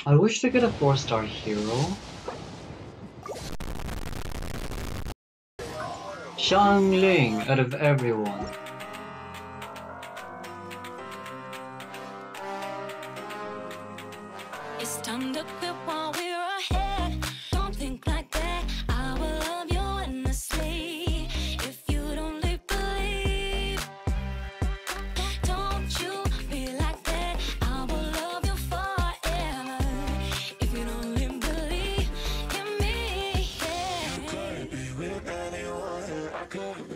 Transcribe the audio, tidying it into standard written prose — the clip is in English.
I wish to get a 4-star hero. Xiangling out of everyone. It's time to quit while we're ahead. Don't think like that. I will love you endlessly. If you don't believe, don't you be like that. I will love you forever. If you don't believe in me, yeah. You couldn't be with anyone. I couldn't